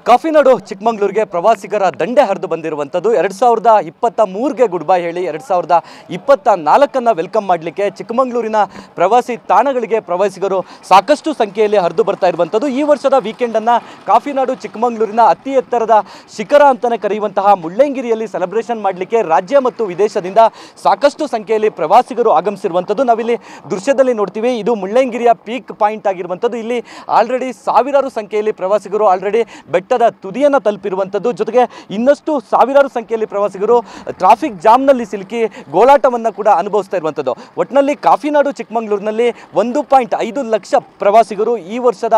ಕಾಫಿನಾಡು ಚಿಕ್ಕಮಗಳೂರಿಗೆ ಪ್ರವಾಸಿಗರ ದಂಡೆ ಹರಿದು ಬಂದಿರುವಂಥದ್ದು 2023ಗೆ ಗುಡ್ ಬೈ ಹೇಳಿ 2024 ವೆಲ್ಕಮ್ ಮಾಡಲಿಕ್ಕೆ ಚಿಕ್ಕಮಗಳೂರಿನ ಪ್ರವಾಸಿ ತಾಣಗಳಿಗೆ ಪ್ರವಾಸಿಗರು ಸಾಕಷ್ಟು ಸಂಖ್ಯೆಯಲ್ಲಿ ಹರಿದು ಬರ್ತಾ ಇರುವಂಥದ್ದು. ಈ ವರ್ಷದ ವೀಕೆಂಡನ್ನು ಕಾಫಿನಾಡು ಚಿಕ್ಕಮಗಳೂರಿನ ಅತಿ ಎತ್ತರದ ಶಿಖರ ಅಂತಲೇ ಕರೆಯುವಂತಹ ಮುಳ್ಳಯ್ಯನಗಿರಿಯಲ್ಲಿ ಸೆಲೆಬ್ರೇಷನ್ ಮಾಡಲಿಕ್ಕೆ ರಾಜ್ಯ ಮತ್ತು ವಿದೇಶದಿಂದ ಸಾಕಷ್ಟು ಸಂಖ್ಯೆಯಲ್ಲಿ ಪ್ರವಾಸಿಗರು ಆಗಮಿಸಿರುವಂಥದ್ದು ನಾವಿಲ್ಲಿ ದೃಶ್ಯದಲ್ಲಿ ನೋಡ್ತೀವಿ. ಇದು ಮುಳ್ಳಯ್ಯನಗಿರಿಯ ಪೀಕ್ ಪಾಯಿಂಟ್ ಆಗಿರುವಂಥದ್ದು. ಇಲ್ಲಿ ಆಲ್ರೆಡಿ ಸಾವಿರಾರು ಸಂಖ್ಯೆಯಲ್ಲಿ ಪ್ರವಾಸಿಗರು ಆಲ್ರೆಡಿ ಬೆಟ್ಟದ ತುದಿಯನ್ನು ತಲುಪಿರುವಂಥದ್ದು. ಜೊತೆಗೆ ಇನ್ನಷ್ಟು ಸಾವಿರಾರು ಸಂಖ್ಯೆಯಲ್ಲಿ ಪ್ರವಾಸಿಗರು ಟ್ರಾಫಿಕ್ ಜಾಮ್ನಲ್ಲಿ ಸಿಲುಕಿ ಗೋಳಾಟವನ್ನು ಕೂಡ ಅನುಭವಿಸ್ತಾ ಇರುವಂಥದ್ದು. ಒಟ್ಟಿನಲ್ಲಿ ಚಿಕ್ಕಮಗಳೂರಿನಲ್ಲಿ 1.5 ಲಕ್ಷ ಪ್ರವಾಸಿಗರು ಈ ವರ್ಷದ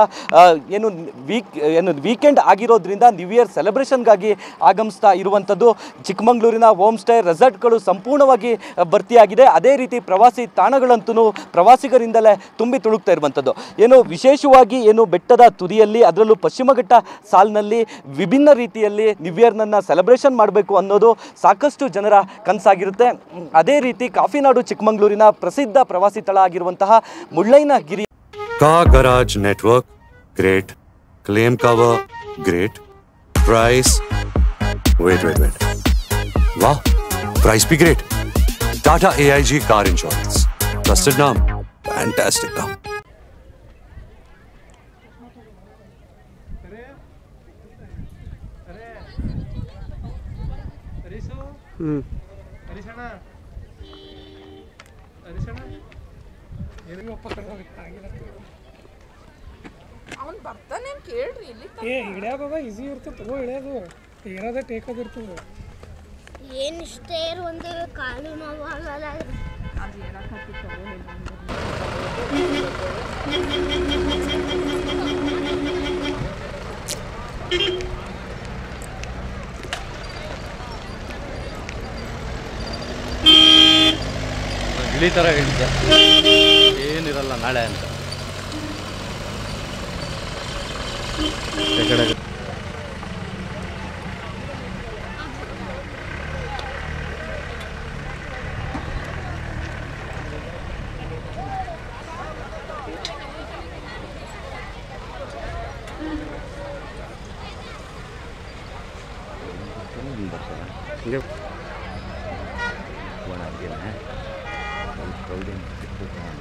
ವೀಕೆಂಡ್ ಆಗಿರೋದ್ರಿಂದ ನ್ಯೂ ಇಯರ್ ಸೆಲೆಬ್ರೇಷನ್ಗಾಗಿ ಆಗಮಿಸ್ತಾ ಇರುವಂಥದ್ದು. ಚಿಕ್ಕಮಗಳೂರಿನ ಹೋಮ್ ಸ್ಟೇ ರೆಸಾರ್ಟ್ಗಳು ಸಂಪೂರ್ಣವಾಗಿ ಭರ್ತಿಯಾಗಿದೆ. ಅದೇ ರೀತಿ ಪ್ರವಾಸಿ ತಾಣಗಳಂತೂ ಪ್ರವಾಸಿಗರಿಂದಲೇ ತುಂಬಿ ತುಳುಕ್ತಾ ಇರುವಂಥದ್ದು. ವಿಶೇಷವಾಗಿ ಬೆಟ್ಟದ ತುದಿಯಲ್ಲಿ ಅದರಲ್ಲೂ ಪಶ್ಚಿಮ ಘಟ್ಟ ಸಾಲಿನಲ್ಲಿ ವಿಭಿನ್ನ ರೀತಿಯಲ್ಲಿ ನ್ಯೂ ಇಯರ್ನನ್ನು ಸೆಲೆಬ್ರೇಷನ್ ಮಾಡಬೇಕು ಅನ್ನೋದು ಸಾಕಷ್ಟು ಜನರ ಕನಸಾಗಿರುತ್ತೆ. ಅದೇ ರೀತಿ ಕಾಫಿನಾಡು ಚಿಕ್ಕಮಗಳೂರಿನ ಪ್ರಸಿದ್ಧ ಪ್ರವಾಸಿ ಸ್ಥಳ ಆಗಿರುವಂತಹ Mullayanagiri car garage network great, claim cover great, price wait वाह प्राइस भी great. Tata AIG car insurance, trusted नाम, फैंटास्टिक नाम. ಅವನು ಬರ್ತಾನೆ ಕೇಳ್ರಿ ಇಲ್ಲಿ ಇಳಿಯೋದ ಈಸಿ ಇರ್ತದೆ. ತಗೋ ಇಳಿಯೋದು ಏನಾದ ಟೇಕದ್ ಇರ್ತದೆ. ಏನು ಇಷ್ಟೇ ಒಂದು ಕಾಲು ನೋವು ಆಗಲ್ಲ. ಅದು ಏನಕ್ಕೆ ಗಿಳಿ ಥರ ಹೇಳಿದ್ದೆ ಏನಿರಲ್ಲ ನಾಳೆ ಅಂತ.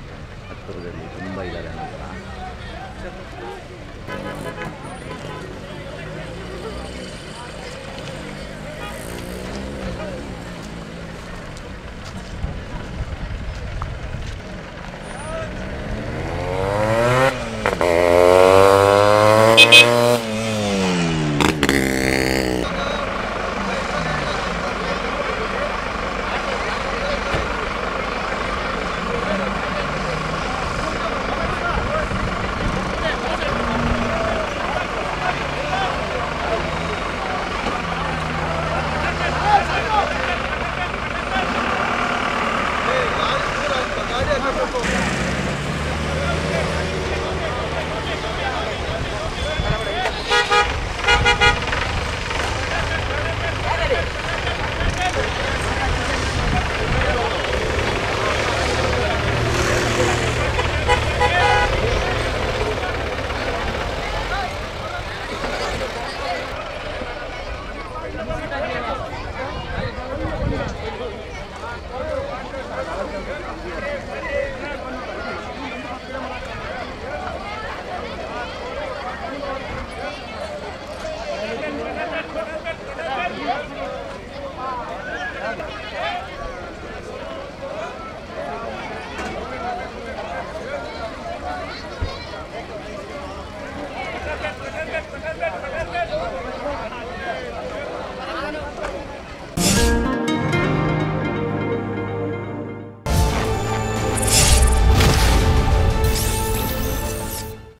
ಹತ್ತಿರದಲ್ಲಿ ತುಂಬ ಇದ್ದಾರೆ ನಂತರ